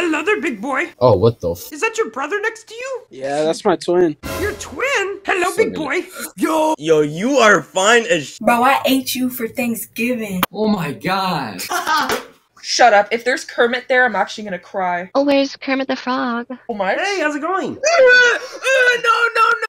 hello there, big boy. Oh, what the f- Is that your brother next to you? Yeah, that's my twin. Your twin? Hello, big boy. Yo, you are fine as Bro, I ate you for Thanksgiving. Oh my god. Shut up. If there's Kermit there, I'm actually gonna cry. Oh, where's Kermit the Frog? Oh my. Hey, how's it going? no.